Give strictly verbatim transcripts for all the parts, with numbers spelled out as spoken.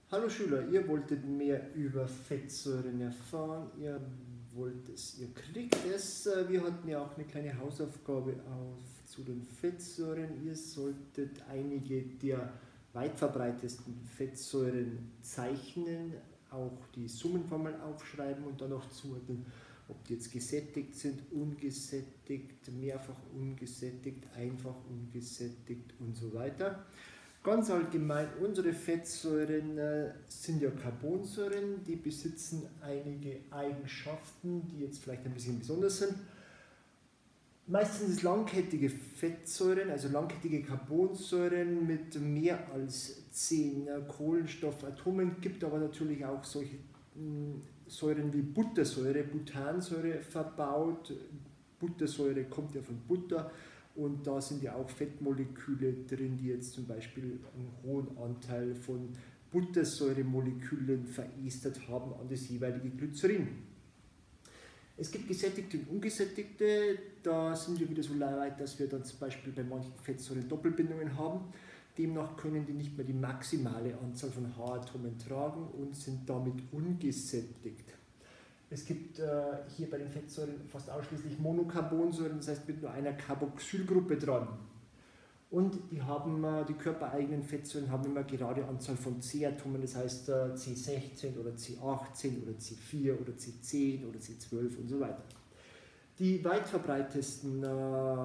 Hallo Schüler, ihr wolltet mehr über Fettsäuren erfahren, ihr wollt es, ihr kriegt es. Wir hatten ja auch eine kleine Hausaufgabe auf zu den Fettsäuren. Ihr solltet einige der weit verbreitetsten Fettsäuren zeichnen, auch die Summenformel aufschreiben und dann noch zuordnen, ob die jetzt gesättigt sind, ungesättigt, mehrfach ungesättigt, einfach ungesättigt und so weiter. Ganz allgemein, unsere Fettsäuren äh, sind ja Carbonsäuren, die besitzen einige Eigenschaften, die jetzt vielleicht ein bisschen besonders sind. Meistens sind es langkettige Fettsäuren, also langkettige Carbonsäuren mit mehr als zehn äh, Kohlenstoffatomen, gibt aber natürlich auch solche mh, Säuren wie Buttersäure, Butansäure verbaut. Buttersäure kommt ja von Butter. Und da sind ja auch Fettmoleküle drin, die jetzt zum Beispiel einen hohen Anteil von Buttersäuremolekülen verestert haben an das jeweilige Glycerin. Es gibt gesättigte und ungesättigte, da sind wir wieder so weit, dass wir dann zum Beispiel bei manchen Fettsäuren Doppelbindungen haben. Demnach können die nicht mehr die maximale Anzahl von H-Atomen tragen und sind damit ungesättigt. Es gibt äh, hier bei den Fettsäuren fast ausschließlich Monocarbonsäuren, das heißt mit nur einer Carboxylgruppe dran. Und die, haben, äh, die körpereigenen Fettsäuren haben immer gerade Anzahl von C-Atomen, das heißt äh, C sechzehn oder C achtzehn oder C vier oder C zehn oder C zwölf und so weiter. Die weit verbreitetsten äh,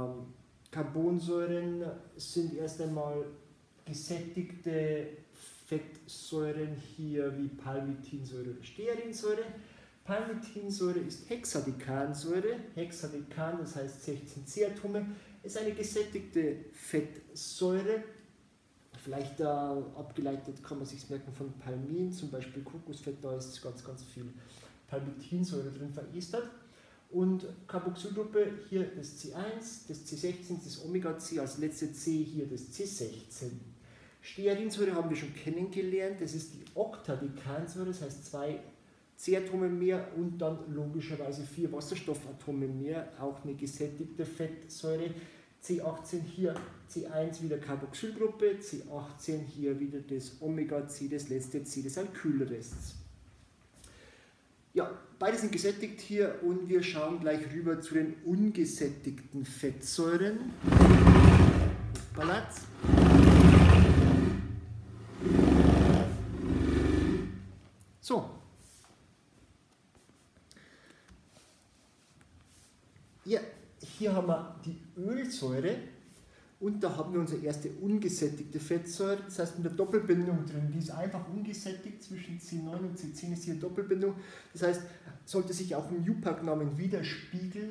Carbonsäuren sind erst einmal gesättigte Fettsäuren hier wie Palmitinsäure oder Stearinsäure. Palmitinsäure ist Hexadekansäure. Hexadekan, das heißt sechzehn C-Atome, ist eine gesättigte Fettsäure. Vielleicht äh, abgeleitet kann man sich merken von Palmin, zum Beispiel Kokosfett, da ist ganz, ganz viel Palmitinsäure drin verestert. Und Carboxylgruppe, hier das C eins, das C sechzehn, das Omega-C, als letzte C hier das C sechzehn. Stearinsäure haben wir schon kennengelernt, das ist die Oktadekansäure, das heißt zwei C-Atome mehr und dann logischerweise vier Wasserstoffatome mehr, auch eine gesättigte Fettsäure. C achtzehn hier, C eins wieder Carboxylgruppe, C achtzehn hier wieder das Omega-C, das letzte C des Alkylrests. Ja, beide sind gesättigt hier und wir schauen gleich rüber zu den ungesättigten Fettsäuren. Balance. So. Ja, hier haben wir die Ölsäure und da haben wir unsere erste ungesättigte Fettsäure, das heißt mit der Doppelbindung drin, die ist einfach ungesättigt, zwischen C neun und C zehn ist hier Doppelbindung, das heißt, sollte sich auch im U P A C-Namen widerspiegeln,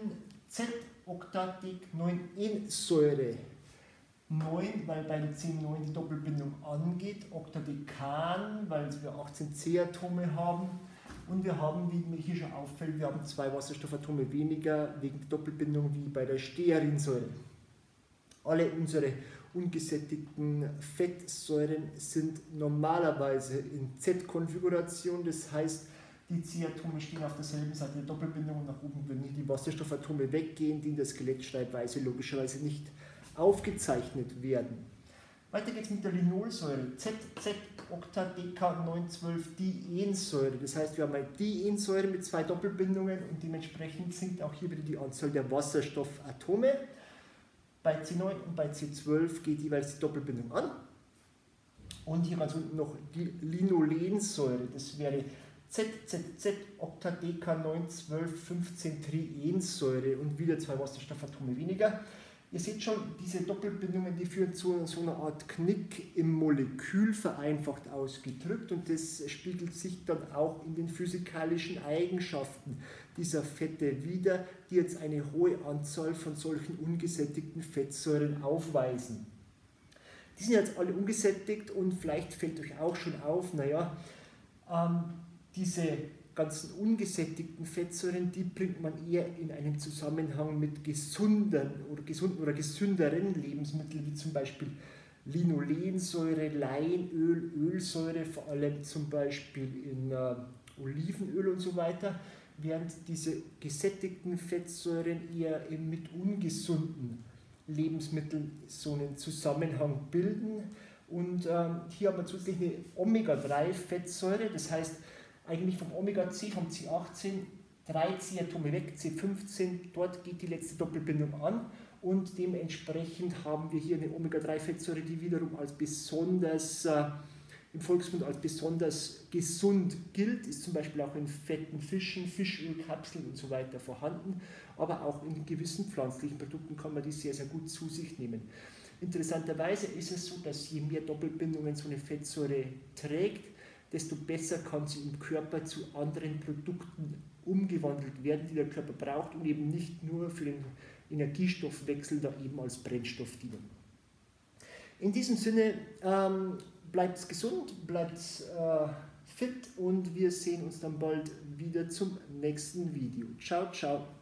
Z-Octadec-neun-Ensäure. neun, weil bei der C neun die Doppelbindung angeht, Octadecan, weil wir achtzehn C-Atome haben. Und wir haben, wie mir hier schon auffällt, wir haben zwei Wasserstoffatome weniger wegen der Doppelbindung wie bei der Stearinsäure. Alle unsere ungesättigten Fettsäuren sind normalerweise in Z-Konfiguration, das heißt, die C-Atome stehen auf derselben Seite der Doppelbindung und nach oben würden die Wasserstoffatome weggehen, die in der Skelettschreibweise logischerweise nicht aufgezeichnet werden. Weiter geht es mit der Linolsäure, Z-Z-Octadeca-neun zwölf-Diensäure. Das heißt, wir haben eine Diensäure mit zwei Doppelbindungen und dementsprechend sinkt auch hier wieder die Anzahl der Wasserstoffatome. Bei C neun und bei C zwölf geht jeweils die Doppelbindung an. Und hier ganz unten noch die Linolensäure. Das wäre Z-Z-Z-Octadeca-neun zwölf-fünfzehn-Triensäure und wieder zwei Wasserstoffatome weniger. Ihr seht schon, diese Doppelbindungen, die führen zu so einer Art Knick im Molekül, vereinfacht ausgedrückt, und das spiegelt sich dann auch in den physikalischen Eigenschaften dieser Fette wider, die jetzt eine hohe Anzahl von solchen ungesättigten Fettsäuren aufweisen. Die sind jetzt alle ungesättigt und vielleicht fällt euch auch schon auf, naja, ähm, diese ganzen ungesättigten Fettsäuren, die bringt man eher in einem Zusammenhang mit gesunden oder gesunden oder gesünderen Lebensmitteln, wie zum Beispiel Linolensäure, Leinöl, Ölsäure, vor allem zum Beispiel in äh, Olivenöl und so weiter, während diese gesättigten Fettsäuren eher mit ungesunden Lebensmitteln so einen Zusammenhang bilden. Und ähm, hier haben wir zusätzlich eine Omega drei Fettsäure, das heißt eigentlich vom Omega C, vom C achtzehn, drei C-Atome weg, C fünfzehn, dort geht die letzte Doppelbindung an und dementsprechend haben wir hier eine Omega drei Fettsäure, die wiederum als besonders, äh, im Volksmund als besonders gesund gilt, ist zum Beispiel auch in fetten Fischen, Fischölkapseln und so weiter vorhanden, aber auch in gewissen pflanzlichen Produkten kann man die sehr, sehr gut zu sich nehmen. Interessanterweise ist es so, dass je mehr Doppelbindungen so eine Fettsäure trägt, desto besser kann sie im Körper zu anderen Produkten umgewandelt werden, die der Körper braucht und eben nicht nur für den Energiestoffwechsel da eben als Brennstoff dienen. In diesem Sinne, ähm, bleibt gesund, bleibt äh, fit und wir sehen uns dann bald wieder zum nächsten Video. Ciao, ciao.